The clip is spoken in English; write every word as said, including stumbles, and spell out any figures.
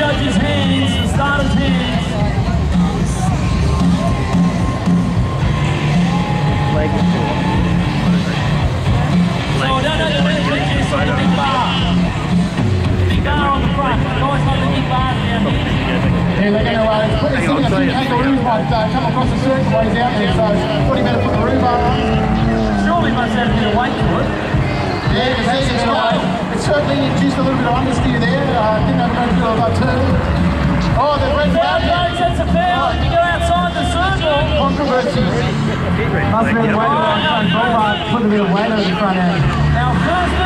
judges' hands, the starters' hands. Leg is too long. So I don't know the big picture, so the big bar. The big bar on the front. Guys like the big bars down here. Yeah, they're going to uh, put this in. A few kangaroos might uh, come across the circle while he's out there, so what do you better put the roo bar on? Surely must have a bit of weight to it. Yeah, you can see it's, uh, it's certainly induced a little bit of understeer there. Uh, didn't have a great deal of uh, turn. Oh, they're red Foul, James, that's a foul. If you go outside the circle. Controversy. Must have been weight on the front ball bar, put a bit of weight on the front end. Now, first